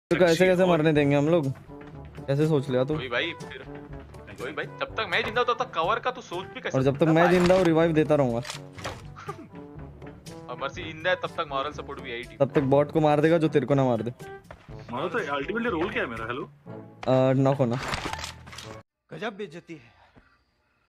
तो कैसे कैसे मरने देंगे हम लोग? कैसे सोच लिया तू? वही भाई फिर वही भाई, जब तक मैं जिंदा हूं तब तक कवर का तू सोच भी कैसे और जब तक सकता मैं भाई? जिंदा हूँ रिवाइव देता रहूंगा। और मर्सी जिंदा है तब तक मॉरल सपोर्ट भी है ही टीम। तब तक बॉट को मार देगा जो तेरे को ना मार दे। मानो तो अल्टीमेटली रोल क्या है मेरा? हेलो नॉक होना। गजब बेइज्जती है।